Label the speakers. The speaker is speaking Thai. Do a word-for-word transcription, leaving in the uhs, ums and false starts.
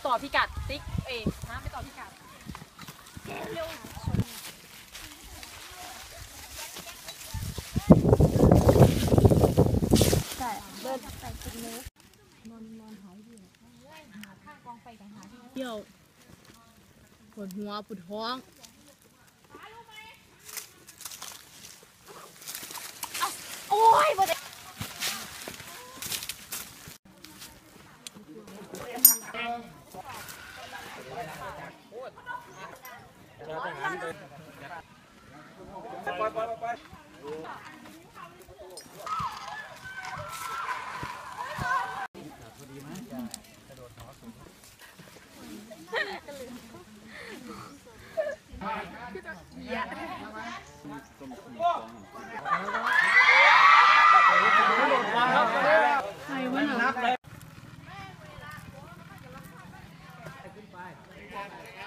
Speaker 1: ต่อพิกัดติ๊กเองนะไปต่อพิกัดเร็วใช่เดินไปกินเนื้อนอนนอนหายอยู่ข้างกองไฟกันหาเที่ยวปวดหัวปวดท้องโอ้ยบ่ได้ไปไปไปใครวะน่ะ